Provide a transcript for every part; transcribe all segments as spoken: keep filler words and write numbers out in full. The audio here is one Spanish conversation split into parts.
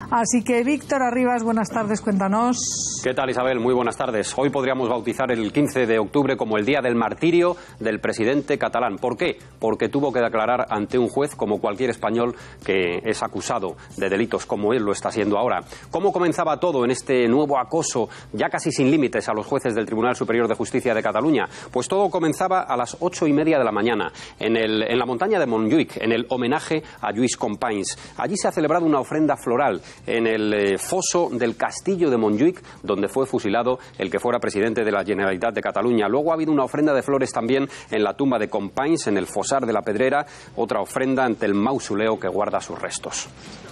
Así que, Víctor Arribas, buenas tardes, cuéntanos. ¿Qué tal, Isabel? Muy buenas tardes. Hoy podríamos bautizar el quince de octubre como el día del martirio del presidente catalán. ¿Por qué? Porque tuvo que declarar ante un juez como cualquier español que es acusado de delitos como él lo está haciendo ahora. ¿Cómo comenzaba todo en este nuevo acoso, ya casi sin límites, a los jueces del Tribunal Superior de Justicia de Cataluña? Pues todo comenzaba a las ocho y media de la mañana, en, el, en la montaña de Montjuïc, en el homenaje a Lluís Companys. Allí se ha celebrado una ofrenda floral en el eh, foso del castillo de Montjuïc, donde fue fusilado el que fuera presidente de la Generalitat de Cataluña. Luego ha habido una ofrenda de flores también en la tumba de Companys, en el Fosar de la Pedrera, otra ofrenda ante el mausoleo que guarda sus restos.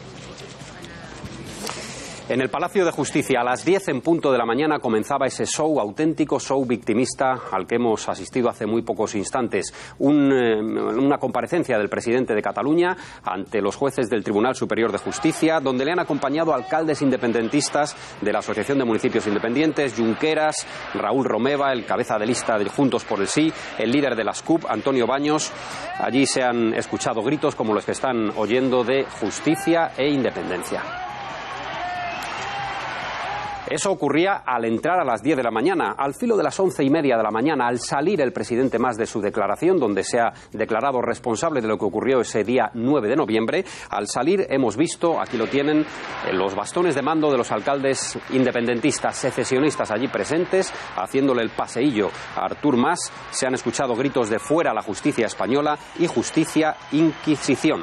En el Palacio de Justicia, a las diez en punto de la mañana, comenzaba ese show, auténtico show victimista al que hemos asistido hace muy pocos instantes. Un, eh, una comparecencia del presidente de Cataluña ante los jueces del Tribunal Superior de Justicia, donde le han acompañado alcaldes independentistas de la Asociación de Municipios Independientes, Junqueras, Raúl Romeva, el cabeza de lista de Juntos por el Sí, el líder de las C U P, Antonio Baños. Allí se han escuchado gritos como los que están oyendo de justicia e independencia. Eso ocurría al entrar a las diez de la mañana. Al filo de las once y media de la mañana, al salir el presidente más de su declaración, donde se ha declarado responsable de lo que ocurrió ese día nueve de noviembre, al salir hemos visto, aquí lo tienen, los bastones de mando de los alcaldes independentistas, secesionistas allí presentes, haciéndole el paseillo a Artur Mas. Se han escuchado gritos de fuera la justicia española y justicia Inquisición.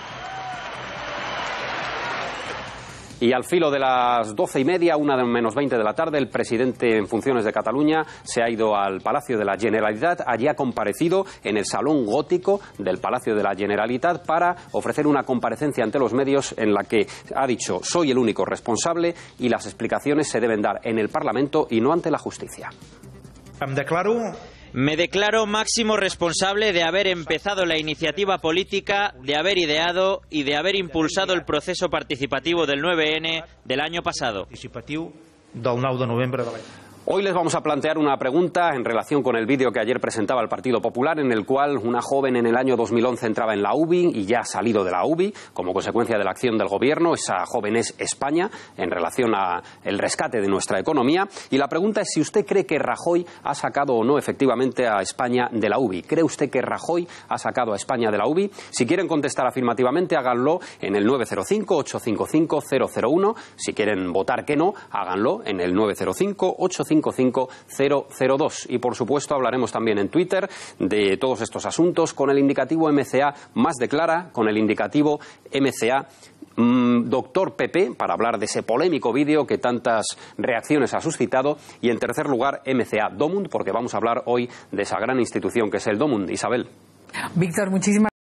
Y al filo de las doce y media, una de menos veinte de la tarde, el presidente en funciones de Cataluña se ha ido al Palacio de la Generalitat. Allí ha comparecido en el Salón Gótico del Palacio de la Generalitat para ofrecer una comparecencia ante los medios en la que ha dicho: soy el único responsable y las explicaciones se deben dar en el Parlamento y no ante la justicia. Em declaro... Me declaro máximo responsable de haber empezado la iniciativa política, de haber ideado y de haber impulsado el proceso participativo del nueve ene del año pasado. Participatiu del nou de novembre de l'any. Hoy les vamos a plantear una pregunta en relación con el vídeo que ayer presentaba el Partido Popular, en el cual una joven en el año dos mil once entraba en la U B I y ya ha salido de la U B I como consecuencia de la acción del gobierno. Esa joven es España, en relación a el rescate de nuestra economía. Y la pregunta es si usted cree que Rajoy ha sacado o no efectivamente a España de la U B I. ¿Cree usted que Rajoy ha sacado a España de la U B I? Si quieren contestar afirmativamente, háganlo en el nueve cero cinco, ocho cinco cinco, cero cero uno. Si quieren votar que no, háganlo en el nueve cero cinco, ocho cinco cinco, cero cero dos. Y por supuesto hablaremos también en Twitter de todos estos asuntos con el indicativo M C A más declara, con el indicativo M C A mmm, Doctor Pepe, para hablar de ese polémico vídeo que tantas reacciones ha suscitado, y en tercer lugar M C A Domund, porque vamos a hablar hoy de esa gran institución que es el Domund. Isabel. Víctor, muchísimas